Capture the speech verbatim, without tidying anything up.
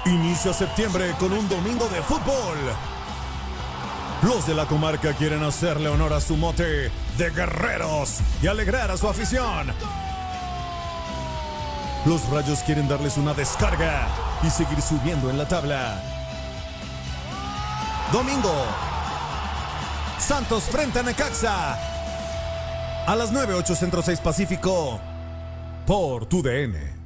Inicia septiembre con un domingo de fútbol. Los de la comarca quieren hacerle honor a su mote de guerreros y alegrar a su afición. Los Rayos quieren darles una descarga y seguir subiendo en la tabla. Domingo, Santos frente a Necaxa. A las nueve, ocho Centro, seis Pacífico, por tu D N.